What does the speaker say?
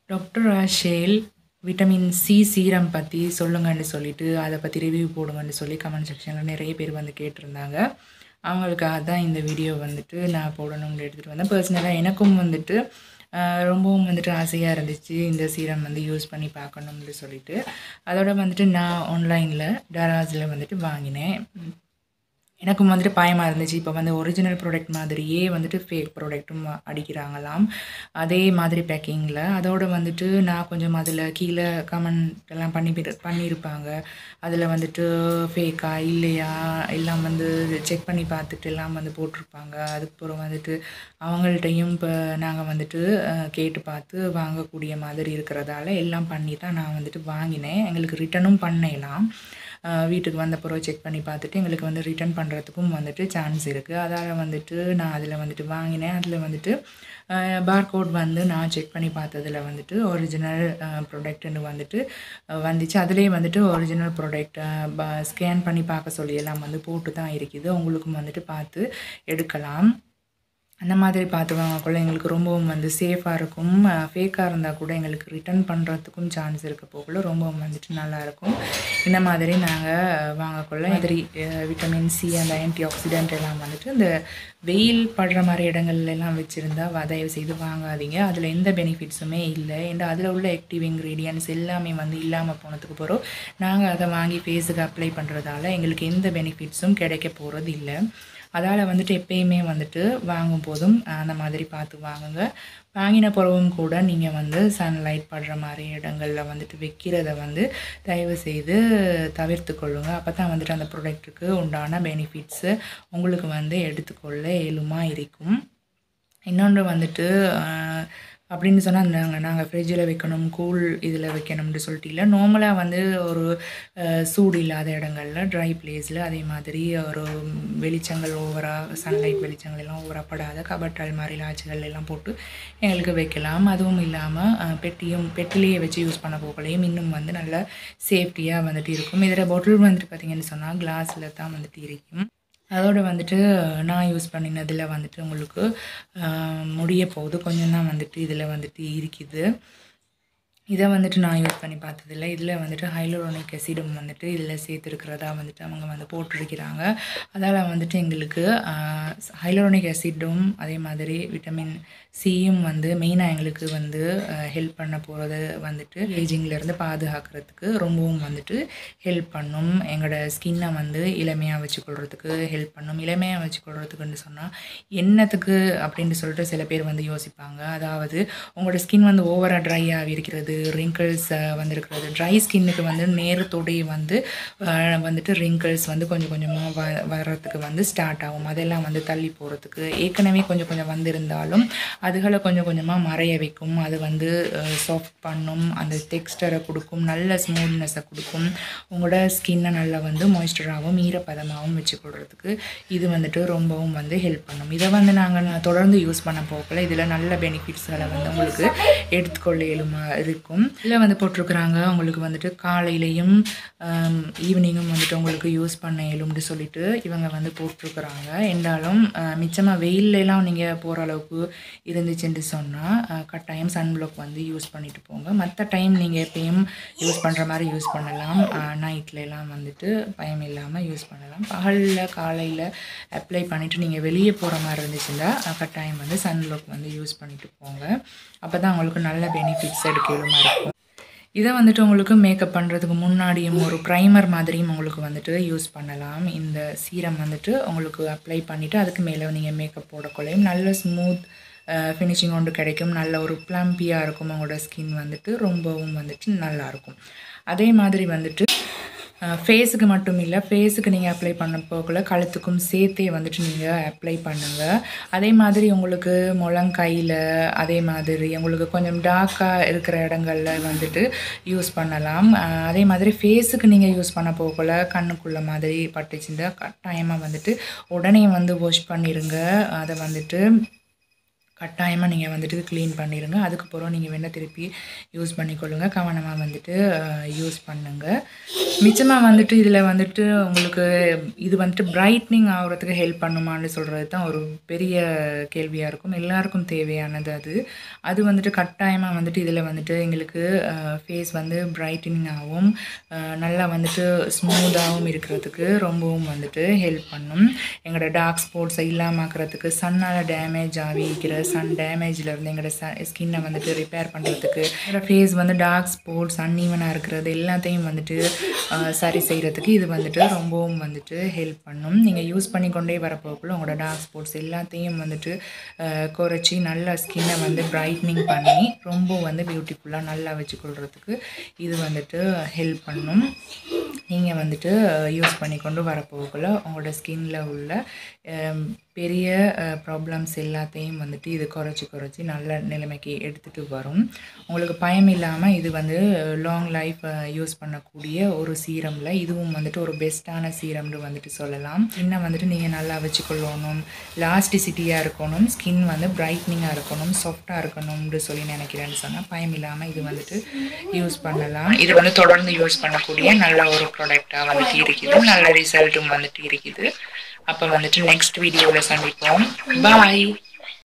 Doctor rashel vitamin C serum பற்றி சொல்லுங்கன்னு சொல்லிட்டு அதை பற்றி ரிவ்யூ போடுங்கன்னு சொல்லி கமெண்ட் செக்ஷனில் நிறைய பேர் வந்து கேட்டிருந்தாங்க. அவங்களுக்காக தான் இந்த வீடியோ வந்துட்டு நான் போடணும்னு எடுத்துகிட்டு வந்தேன். பர்சனலாக எனக்கும் வந்துட்டு ரொம்பவும் வந்துட்டு ஆசையாக இருந்துச்சு இந்த சீரம் வந்து யூஸ் பண்ணி பார்க்கணும்னு சொல்லிட்டு. அதோட வந்துட்டு நான் ஆன்லைனில் டராஸில் வந்துட்டு வாங்கினேன். எனக்கும் வந்துட்டு பயமாக இருந்துச்சு. இப்போ வந்து ஒரிஜினல் ப்ராடக்ட் மாதிரியே வந்துட்டு ஃபேக் ப்ராடக்ட்டும் அடிக்கிறாங்களாம், அதே மாதிரி பேக்கிங்கில். அதோடு வந்துட்டு நான் கொஞ்சம் அதில் கீழே கமெண்ட் எல்லாம் பண்ணியிருப்பாங்க. அதில் வந்துட்டு ஃபேக்கா இல்லையா எல்லாம் வந்து செக் பண்ணி பார்த்துட்டு எல்லாம் வந்து போட்டிருப்பாங்க. அதுக்கப்புறம் வந்துட்டு அவங்கள்ட்டையும் இப்போ நாங்கள் வந்துட்டு கேட்டு பார்த்து வாங்கக்கூடிய மாதிரி இருக்கிறதால எல்லாம் பண்ணி தான் நான் வந்துட்டு வாங்கினேன். எங்களுக்கு ரிட்டனும் பண்ணலாம். வீட்டுக்கு வந்த பிறகு செக் பண்ணி பார்த்துட்டு எங்களுக்கு வந்து ரிட்டர்ன் பண்ணுறதுக்கும் வந்துட்டு சான்ஸ் இருக்குது. அதால் வந்துட்டு நான் அதில் வந்துட்டு வாங்கினேன். அதில் வந்துட்டு பார்கோட் வந்து நான் செக் பண்ணி பார்த்ததில் வந்துட்டு ஒரிஜினல் ப்ராடக்ட்னு வந்துட்டு வந்துச்சு. அதிலே வந்துட்டு ஒரிஜினல் ப்ராடக்ட் ஸ்கேன் பண்ணி பார்க்க சொல்லி எல்லாம் வந்து போட்டு தான் இருக்குது. உங்களுக்கும் வந்துட்டு பார்த்து எடுக்கலாம். அந்த மாதிரி பார்த்து வாங்கக்குள்ள எங்களுக்கு ரொம்பவும் வந்து சேஃபாக இருக்கும். ஃபேக்காக இருந்தால் கூட எங்களுக்கு ரிட்டர்ன் பண்ணுறதுக்கும் சான்ஸ் இருக்க போக்குள்ள ரொம்பவும் வந்துட்டு நல்லாயிருக்கும். இந்த மாதிரி நாங்கள் வாங்கக்குள்ள மாதிரி விட்டமின் சி அந்த ஆன்டி ஆக்சிடென்ட் எல்லாம் வந்துட்டு இந்த வெயில் படுற மாதிரி இடங்கள்லாம் வச்சுருந்தா தயவு செய்து வாங்காதீங்க. அதில் எந்த பெனிஃபிட்ஸுமே இல்லை. ஏன்னா அதில் உள்ள ஆக்டிவ் இன்க்ரீடியன்ட்ஸ் எல்லாமே வந்து இல்லாமல் போனதுக்கு பிறகு நாங்கள் அதை வாங்கி ஃபேஸுக்கு அப்ளை பண்ணுறதால எங்களுக்கு எந்த பெனிஃபிட்ஸும் கிடைக்க போகிறது இல்லை. அதால் வந்துட்டு எப்பயுமே வந்துட்டு வாங்கும் போதும் அந்த மாதிரி பார்த்து வாங்குங்க. வாங்கின பிறகும் கூட நீங்கள் வந்து சன்லைட் படுற மாதிரி இடங்களில் வந்துட்டு வைக்கிறத வந்து தயவு செய்து தவிர்த்து கொள்ளுங்கள். அப்போ தான் வந்துட்டு அந்த ப்ராடக்ட்டுக்கு உண்டான பெனிஃபிட்ஸு உங்களுக்கு வந்து எடுத்துக்கொள்ள இயலுமாக இருக்கும். இன்னொன்று வந்துட்டு அப்படின்னு சொன்னால் நாங்கள் ஃப்ரிட்ஜில் வைக்கணும், கூல் இதில் வைக்கணும்னு சொல்லிட்டு இல்லை. நார்மலாக வந்து ஒரு சூடு இல்லாத இடங்களில் ட்ரை பிளேஸில் அதே மாதிரி ஒரு வெளிச்சங்கள் ஓவராக சன்லைட் வெளிச்சங்கள் எல்லாம் ஓவராக படாத கபட் அல்மாரி லாட்சிகள் எல்லாம் போட்டு எங்களுக்கு வைக்கலாம். அதுவும் இல்லாமல் பெட்டிலேயே வச்சு யூஸ் பண்ண போகலையும் இன்னும் வந்து நல்லா சேஃப்டியாக வந்துட்டு இருக்கும். இதில் பாட்டில் வந்துட்டு பார்த்திங்கன்னு சொன்னால் கிளாஸில் தான் வந்துட்டு இருக்கும். அதோடு வந்துட்டு நான் யூஸ் பண்ணினதில் வந்துட்டு உங்களுக்கு முடிய போகுது, கொஞ்சம் தான் வந்துட்டு இதில் வந்துட்டு இருக்குது. இதை வந்துட்டு நான் யூஸ் பண்ணி பார்த்ததில்ல. இதில் வந்துட்டு ஹைலூரோனிக் ஆசிடும் வந்துட்டு இதில் சேர்த்துருக்கிறதா வந்துட்டு அவங்க வந்து போட்டிருக்கிறாங்க. அதால் வந்துட்டு எங்களுக்கு ஹைலூரோனிக் ஆசிடும் அதே மாதிரி விட்டமின் சியும் வந்து மெயினாக எங்களுக்கு வந்து ஹெல்ப் பண்ண போகிறது வந்துட்டு ஏஜிங்லேருந்து பாதுகாக்கிறதுக்கு ரொம்பவும் வந்துட்டு ஹெல்ப் பண்ணும். எங்களோட ஸ்கின்னை வந்து இளமையாக வச்சுக்கொள்கிறதுக்கு ஹெல்ப் பண்ணும். இளமையாக வச்சுக்கொள்கிறதுக்குன்னு சொன்னால் என்னத்துக்கு அப்படின்னு சொல்லிட்டு சில பேர் வந்து யோசிப்பாங்க. அதாவது உங்களோட ஸ்கின் வந்து ஓவராக ட்ரையாக இருக்கிறது, ரிங்கிள்ஸ் வந்துருக்கிறது. ட்ரை ஸ்கின்னுக்கு வந்து நேரத்தோடையே வந்துட்டு ரிங்கிள்ஸ் வந்து கொஞ்சம் கொஞ்சமாக வர்றதுக்கு வந்து ஸ்டார்ட் ஆகும். அதெல்லாம் வந்து தள்ளி போகிறதுக்கு ஏற்கனவே கொஞ்சம் கொஞ்சம் வந்திருந்தாலும் அதுகளை கொஞ்சம் கொஞ்சமாக மறைய வைக்கும். அது வந்து சாஃப்ட் பண்ணும், அந்த டெக்ஸ்டரை கொடுக்கும், நல்ல ஸ்மூத்னஸை கொடுக்கும். உங்களோட ஸ்கின்னை நல்லா வந்து மாய்ஸ்சராகவும் ஈரப்பதமாகவும் வச்சுக்கொள்கிறதுக்கு இது வந்துட்டு ரொம்பவும் வந்து ஹெல்ப் பண்ணும். இதை வந்து நாங்கள் தொடர்ந்து யூஸ் பண்ண போகல இதில் நல்ல பெனிஃபிட்ஸ்களை வந்து உங்களுக்கு எடுத்துக்கொள்ள இயலுமா இருக்கும். இதில் வந்து போட்டிருக்கிறாங்க உங்களுக்கு வந்துட்டு காலையிலையும் ஈவினிங்கும் வந்துட்டு உங்களுக்கு யூஸ் பண்ண இயலும்னு சொல்லிட்டு இவங்க வந்து போட்டிருக்கிறாங்க. என்றாலும் மிச்சமாக வெயிலெலாம் நீங்கள் போகிற அளவுக்கு இருந்துச்சுன்னு சொன்னால் கட்டாயம் சன்பிளாக் வந்து யூஸ் பண்ணிட்டு போங்க. மற்ற டைம் நீங்கள் எப்பயும் யூஸ் பண்ணுற மாதிரி யூஸ் பண்ணலாம். நைட்லலாம் வந்துட்டு பயம் இல்லாமல் யூஸ் பண்ணலாம். பகலில் காலையில் அப்ளை பண்ணிவிட்டு நீங்கள் வெளியே போகிற மாதிரி இருந்துச்சுன்னா கட்டாயம் வந்து சன்பிளாக் வந்து யூஸ் பண்ணிட்டு போங்க. அப்போ தான் உங்களுக்கு நல்ல பெனிஃபிட்ஸ் எடுக்கலுமா இருக்கும். இதை வந்துட்டு உங்களுக்கு மேக்கப் பண்ணுறதுக்கு முன்னாடியும் ஒரு ப்ரைமர் மாதிரியும் உங்களுக்கு வந்துட்டு யூஸ் பண்ணலாம். இந்த சீரம் வந்துட்டு உங்களுக்கு அப்ளை பண்ணிவிட்டு அதுக்கு மேலே நீங்கள் மேக்கப் போடக்கொள்ளையும் நல்ல ஸ்மூத் ஃபினிஷிங் ஒன்று கிடைக்கும். நல்ல ஒரு ப்ளம்பியாக இருக்கும். உங்களோட ஸ்கின் வந்துட்டு ரொம்பவும் வந்துட்டு நல்லாயிருக்கும். அதே மாதிரி வந்துட்டு ஃபேஸுக்கு மட்டும் இல்லை, ஃபேஸுக்கு நீங்கள் அப்ளை பண்ண போகல கழுத்துக்கும் சேர்த்தே வந்துட்டு நீங்கள் அப்ளை பண்ணுங்கள். அதே மாதிரி உங்களுக்கு முழங்கையில் அதே மாதிரி உங்களுக்கு கொஞ்சம் டார்க்காக இருக்கிற இடங்களில் வந்துட்டு யூஸ் பண்ணலாம். அதே மாதிரி ஃபேஸுக்கு நீங்கள் யூஸ் பண்ண போகல கண்ணுக்குள்ள மாதிரி பட்டுச்சுன்னா கட்டாயமாக வந்துட்டு உடனே வந்து வாஷ் பண்ணிடுங்க. அதை வந்துட்டு கட்டாயமாக நீங்கள் வந்துட்டு க்ளீன் பண்ணிடுங்க. அதுக்கப்புறம் நீங்கள் வேணால் திருப்பி யூஸ் பண்ணிக்கொள்ளுங்க. கவனமாக வந்துட்டு யூஸ் பண்ணுங்கள். மிச்சமாக வந்துட்டு இதில் வந்துட்டு உங்களுக்கு இது வந்துட்டு பிரைட்னிங் ஆகிறதுக்கு ஹெல்ப் பண்ணுமான்னு சொல்கிறது தான் ஒரு பெரிய கேள்வியாக இருக்கும். எல்லாருக்கும் தேவையானது அது. அது வந்துட்டு கட்டாயமாக வந்துட்டு இதில் வந்துட்டு எங்களுக்கு ஃபேஸ் வந்து பிரைட்டனிங் ஆகும், நல்லா வந்துட்டு ஸ்மூத்தாகவும் இருக்கிறதுக்கு ரொம்பவும் வந்துட்டு ஹெல்ப் பண்ணும். எங்களோட டார்க் ஸ்பாட்ஸை இல்லாமக்கிறதுக்கு, சன்னால் டேமேஜ் ஆகிக்கிற சன் டேமேஜ்லேருந்து எங்களோட ஸ்கின்னை வந்துட்டு ரிப்பேர் பண்ணுறதுக்கு, எங்களோட ஃபேஸ் வந்து டார்க் ஸ்பாட்ஸ் அன்ஈவனாக இருக்கிறது எல்லாத்தையும் வந்துட்டு சரி செய்கிறதுக்கு இது வந்துட்டு ரொம்பவும் வந்துட்டு ஹெல்ப் பண்ணும். நீங்கள் யூஸ் பண்ணிக்கொண்டே வரப்போக்குள்ள உங்களோட டார்க் ஸ்பாட்ஸ் எல்லாத்தையும் வந்துட்டு குறைச்சி நல்லா ஸ்கின்னை வந்து பிரைட்னிங் பண்ணி ரொம்ப வந்து பியூட்டிஃபுல்லாக நல்லா வச்சுக்கொள்கிறதுக்கு இது வந்துட்டு ஹெல்ப் பண்ணும். நீங்கள் வந்துட்டு யூஸ் பண்ணி கொண்டு வரப்போக்குள்ள உங்களோட ஸ்கின்னில் உள்ள பெரிய ப்ராப்ளம்ஸ் எல்லாத்தையும் வந்துட்டு இது குறைச்சி நல்ல நிலைமைக்கு எடுத்துகிட்டு வரும். உங்களுக்கு பயம் இல்லாமல் இது வந்து லாங் லைஃப் யூஸ் பண்ணக்கூடிய ஒரு சீரமில் இதுவும் வந்துட்டு ஒரு பெஸ்ட்டான சீரம்னு வந்துட்டு சொல்லலாம். ஸ்கின்னை வந்துட்டு நீங்கள் நல்லா வச்சுக்கொள்ளணும், லாஸ்டிசிட்டியாக இருக்கணும், ஸ்கின் வந்து பிரைட்னிங்காக இருக்கணும், சாஃப்டாக இருக்கணும்னு சொல்லி நினைக்கிறேன்னு சொன்னால் பயம் இல்லாமல் இது வந்துட்டு யூஸ் பண்ணலாம். இது வந்து தொடர்ந்து யூஸ் பண்ணக்கூடிய நல்ல ஒரு ப்ராடக்டாக வந்துட்டு இருக்குது, நல்ல ரிசல்ட்டும் வந்துட்டு இருக்குது. அப்போ வந்துட்டு நெக்ஸ்ட் வீடியோவில் சந்திப்போம். பாய்.